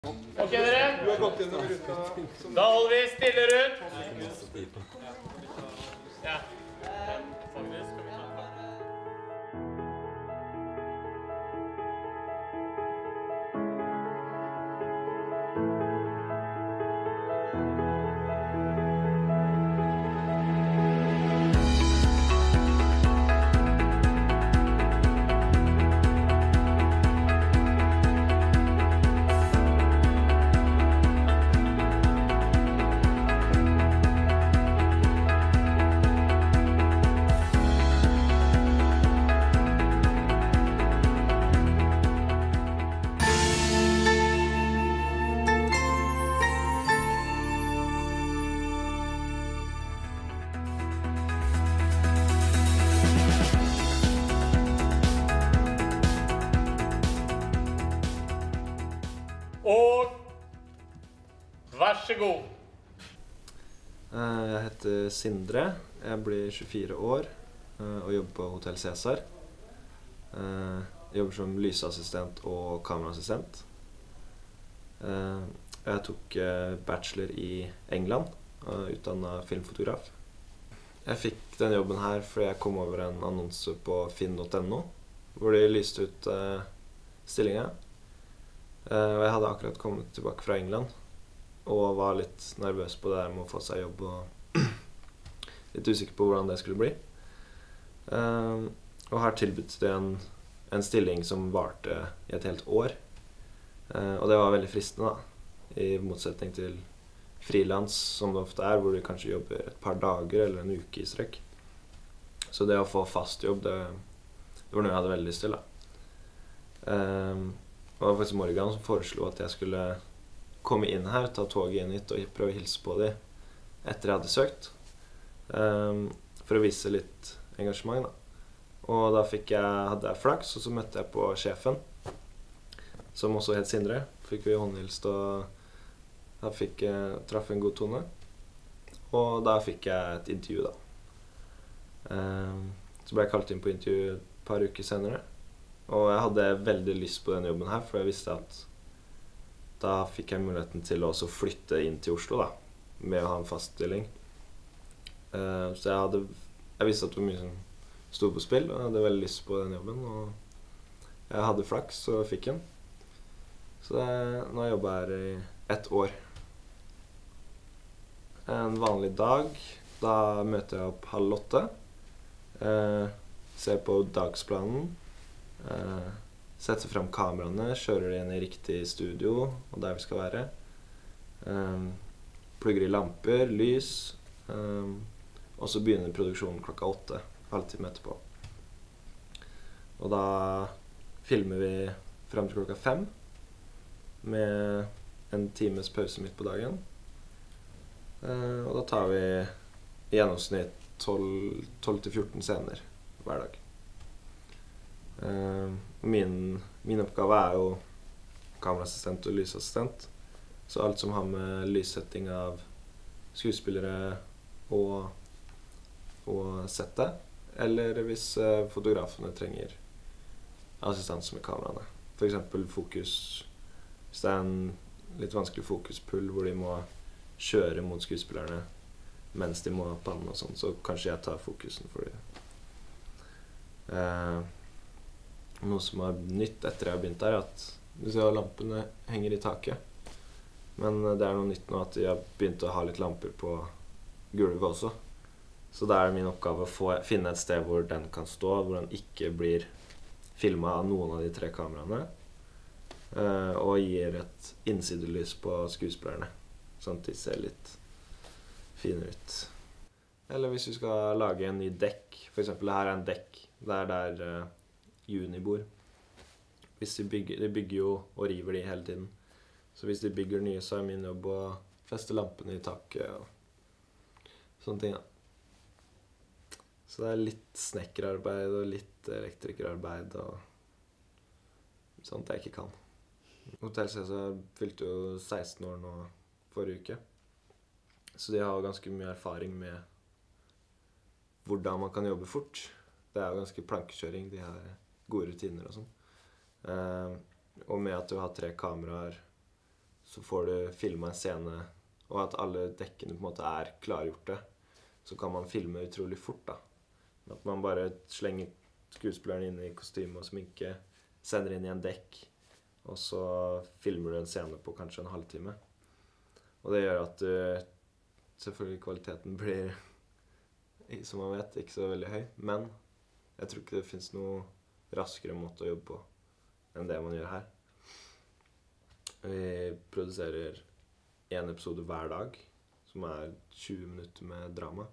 Ok, dere. Da holder vi stille rundt. Ja. Faktisk skal vi ta. Og vær så god. Jeg heter Sindre. Jeg blir 24 år og jobber på Hotell Cæsar. Jeg jobber som lysassistent og kameraassistent. Jeg tok bachelor i England og utdannet filmfotograf. Jeg fikk denne jobben her fordi jeg kom over en annonse på finn.no hvor de lyste ut stillingen. Og jeg hadde akkurat kommet tilbake fra England og var litt nervøs på det der med å få seg jobb og litt usikker på hvordan det skulle bli. Og her tilbudt det en stilling som varte i et helt år. Og det var veldig fristende da, i motsetning til frilans som det ofte er, hvor du kanskje jobber et par dager eller en uke i strekk. Så det å få fast jobb, det var noe jeg hadde veldig lyst til da. Det var faktisk Morgan som foreslo at jeg skulle komme inn her, ta toget inn hit og prøve å hilse på dem etter jeg hadde søkt. For å vise litt engasjement da. Og da hadde jeg flaks, og så møtte jeg på sjefen, som også het Sindre. Fikk vi håndhilst, og da traff en god tone. Og da fikk jeg et intervju da. Så ble jeg kalt inn på intervju et par uker senere. Og jeg hadde veldig lyst på denne jobben her, for jeg visste at da fikk jeg muligheten til å også flytte inn til Oslo da, med å ha en fast stilling. Så jeg visste at det var mye som stod på spill, og jeg hadde veldig lyst på den jobben, og jeg hadde flaks, så fikk jeg den. Så nå jobber jeg her i 1 år. En vanlig dag, da møter jeg opp 7:30, ser på dagsplanen, setter frem kameraene, kjører de inn i riktig studio og der vi skal være, plugger i lamper, lys, og så begynner produksjonen klokka 8, halvtime etterpå. Og da filmer vi frem til klokka 5 med en times pause midt på dagen, og da tar vi i gjennomsnitt 12-14 scener hver dag. Min oppgave er jo kameraassistent og lysassistent, så alt som har med lyssetting av skuespillere og settet, eller hvis fotografene trenger assistanse med kameraene. For eksempel fokus, hvis det er en litt vanskelig fokuspull hvor de må kjøre mot skuespillerne mens de må panne og sånn, så kanskje jeg tar fokusen for det. Noe som er nytt etter jeg har begynt her, er at du ser lampene henger i taket. Men det er noe nytt nå at jeg har begynt å ha litt lamper på gulvet også. Så da er det min oppgave å finne et sted hvor den kan stå, hvor den ikke blir filmet av noen av de 3 kameraene, og gir et innsidelys på skuespillerne, sånn at de ser litt fine ut. Eller hvis vi skal lage en ny dekk, for eksempel her er en dekk, det er der Juni bor. Hvis de bygger jo og river de hele tiden. Så hvis de bygger nye, så er min jobb å feste lampene i taket og sånne ting da. Så det er litt snekkerarbeid og litt elektrikerarbeid og sånt jeg ikke kan. Hotell Cæsar fylte jo 16 år nå forrige uke. Så de har ganske mye erfaring med hvordan man kan jobbe fort. Det er jo ganske plankekjøring, de har gode rutiner og sånn. Og med at du har 3 kameraer så får du filma en scene, og at alle dekkene på en måte er klargjorte, så kan man filme utrolig fort da. At man bare slenger skuespilleren inn i kostyme og sminke, sender inn i en dekk, og så filmer du en scene på kanskje en halvtime. Og det gjør at selvfølgelig kvaliteten blir, som man vet, ikke så veldig høy, men jeg tror ikke det finnes noe raskere måte å jobbe på enn det man gjør her. Vi produserer en episode hver dag, som er 20 minutter med drama.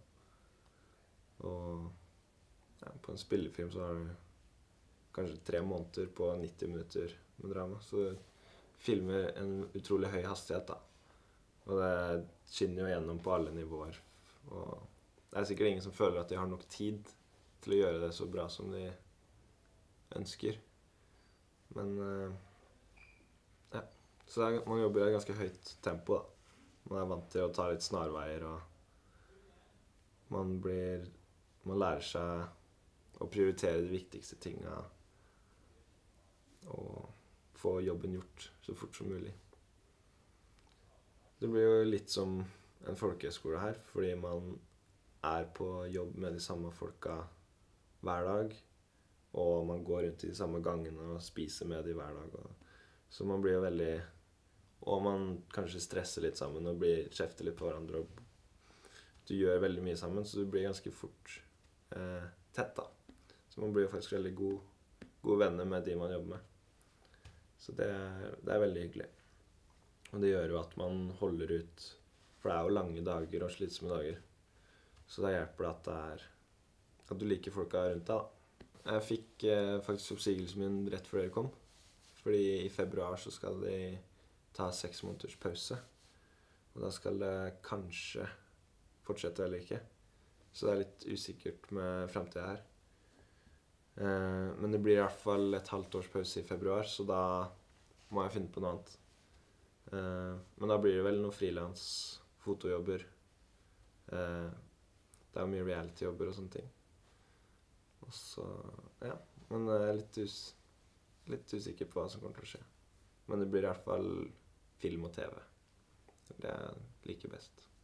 Og ja, på en spillefilm så har du kanskje 3 måneder på 90 minutter med drama. Så du filmer en utrolig høy hastighet da. Og det skinner jo gjennom på alle nivåer. Og det er sikkert ingen som føler at de har nok tid til å gjøre det så bra som de ønsker. Men ja, så man jobber i et ganske høyt tempo da. Man er vant til å ta litt snarveier, og man lærer seg å prioritere de viktigste tingene og få jobben gjort så fort som mulig. Det blir jo litt som en folkehøyskole her, fordi man er på jobb med de samme folka hver dag, og man går rundt i de samme gangene og spiser med de hver dag. Så man blir jo veldig... Og man kanskje stresser litt sammen og kjefter litt på hverandre. Og du gjør veldig mye sammen, så du blir ganske fort tett da. Så man blir jo faktisk veldig gode venner med de man jobber med. Så det er veldig hyggelig. Og det gjør jo at man holder ut, for det er jo lange dager og slitsomme dager. Så da hjelper det at du liker folka rundt deg da. Jeg fikk faktisk oppsigelsen min rett før dere kom. Fordi i februar så skal de ta 6 måneders pause. Og da skal det kanskje fortsette eller ikke. Så det er litt usikkert med fremtiden her. Men det blir i hvert fall et halvt års pause i februar, så da må jeg finne på noe annet. Men da blir det vel noen frilans fotojobber. Det er jo mye reality-jobber og sånne ting. Og så, ja, men jeg er litt usikker på hva som kommer til å skje. Men det blir i hvert fall film og TV. Det er like best.